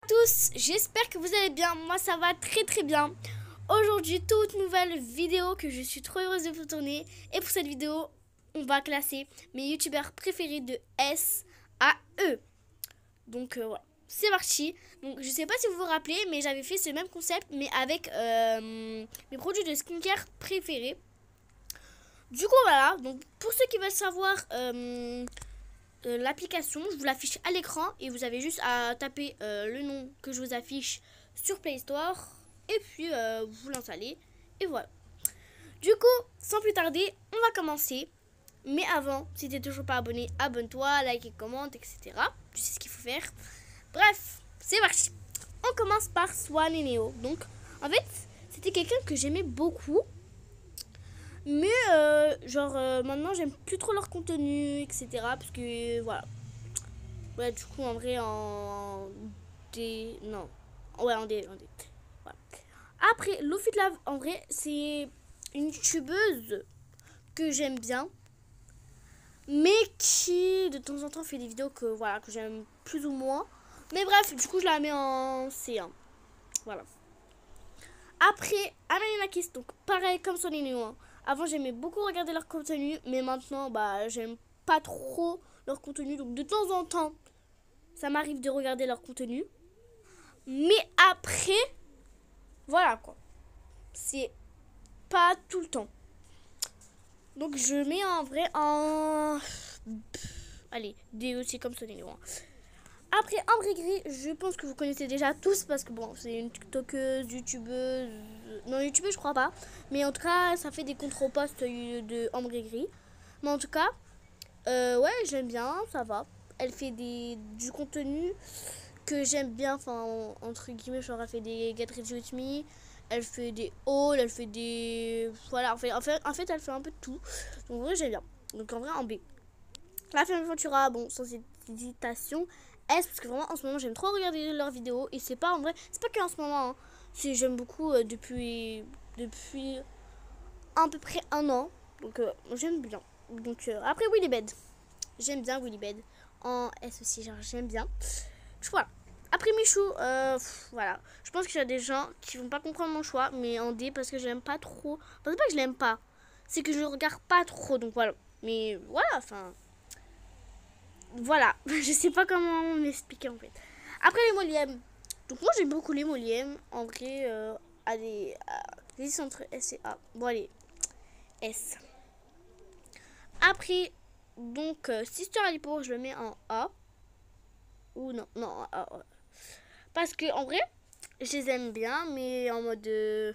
tous, j'espère que vous allez bien. Moi ça va très bien. Aujourd'hui toute nouvelle vidéo que je suis trop heureuse de vous tourner. Et pour cette vidéo on va classer mes youtubeurs préférés de S à E. Donc voilà, c'est parti. Donc je sais pas si vous vous rappelez, mais j'avais fait ce même concept mais avec mes produits de skincare préférés. Du coup voilà, donc pour ceux qui veulent savoir l'application, je vous l'affiche à l'écran et vous avez juste à taper le nom que je vous affiche sur Play Store et puis vous l'installez et voilà. Du coup, sans plus tarder, on va commencer. Mais avant, si t'es toujours pas abonné, abonne-toi, like et commente, etc. Tu sais ce qu'il faut faire. Bref, c'est parti. On commence par Swan et Neo. Donc, en fait, c'était quelqu'un que j'aimais beaucoup. Mais maintenant j'aime plus trop leur contenu, etc. Parce que voilà. Ouais, du coup en vrai en D. Non. Ouais, en D. Voilà. Après, Lofi Love, en vrai, c'est une youtubeuse que j'aime bien. Mais qui de temps en temps fait des vidéos que voilà que j'aime plus ou moins. Mais bref, du coup je la mets en C1. Voilà. Après, Amélie Nakis, donc pareil comme son Néo. Avant, j'aimais beaucoup regarder leur contenu, mais maintenant, j'aime pas trop leur contenu. Donc, de temps en temps, ça m'arrive de regarder leur contenu. Mais après, voilà quoi. C'est pas tout le temps. Donc, je mets en vrai en... Allez, D aussi comme son Néo. Après, Ambre Gris, je pense que vous connaissez déjà tous parce que bon, c'est une tiktokeuse, youtubeuse. Non, youtubeuse, je crois pas. Mais en tout cas, ça fait des contre-posts de Ambre Gris. Mais en tout cas, ouais, j'aime bien, ça va. Elle fait du contenu que j'aime bien, enfin, entre guillemets, genre, elle fait des Get Ready With Me. Elle fait des hauls, elle fait des. Voilà, en fait, elle fait un peu de tout. Donc, en vrai, j'aime bien. Donc, en vrai, en B. La Femme Ventura, bon, sans hésitation. S, parce que vraiment en ce moment j'aime trop regarder leurs vidéos et c'est pas en vrai, c'est pas que en ce moment, hein. J'aime beaucoup depuis à peu près un an, donc j'aime bien. Donc après Willibed, j'aime bien Willibed en S aussi, genre j'aime bien. Voilà. Après Michou, voilà, je pense qu'il y a des gens qui vont pas comprendre mon choix, mais en D parce que j'aime pas trop. Enfin, c'est pas que je l'aime pas, c'est que je le regarde pas trop, donc voilà. Mais voilà, enfin. Voilà, je sais pas comment m'expliquer en fait. Après les mollièmes. Donc moi j'aime beaucoup les mollièmes. En vrai, allez, entre S et A. Bon allez, S. Après, donc Sister Alipo, je le mets en A. Ou non, en A. Ouais. Parce que en vrai, je les aime bien, mais en mode... je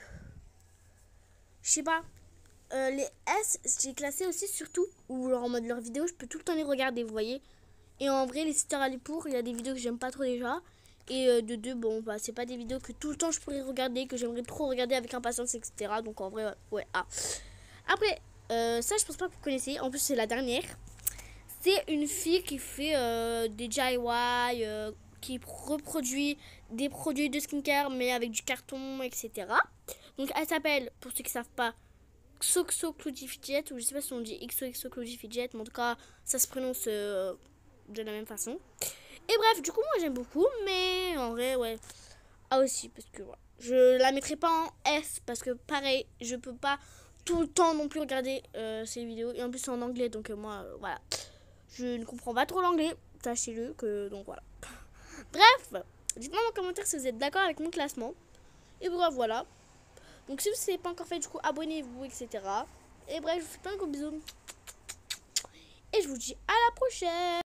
sais pas. Les S, j'ai classé aussi surtout, ou en mode leurs vidéos, je peux tout le temps les regarder, vous voyez. Et en vrai, les Sister Alipour, il y a des vidéos que j'aime pas trop déjà. Et de deux, bon, c'est pas des vidéos que tout le temps je pourrais regarder, que j'aimerais trop regarder avec impatience, etc. Donc en vrai, ouais, A. Après, ça, je pense pas que vous connaissez. En plus, c'est la dernière. C'est une fille qui fait des DIY, qui reproduit des produits de skincare, mais avec du carton, etc. Donc elle s'appelle, pour ceux qui savent pas, Xoxo Cloudy Fidget, ou je sais pas si on dit XOXO Cloudy Fidget, mais en tout cas, ça se prononce de la même façon. Et bref, du coup, moi j'aime beaucoup, mais en vrai, ouais, A aussi, parce que voilà. Je la mettrai pas en S, parce que pareil, je peux pas tout le temps non plus regarder ces vidéos, et en plus c'est en anglais, donc moi, voilà. Je ne comprends pas trop l'anglais, sachez-le, que donc voilà. Bref, dites-moi dans les commentaires si vous êtes d'accord avec mon classement. Et bref, voilà. Donc si vous ne l'avez pas encore fait, du coup, abonnez-vous, etc. Et bref, je vous fais plein de gros bisous. Et je vous dis à la prochaine.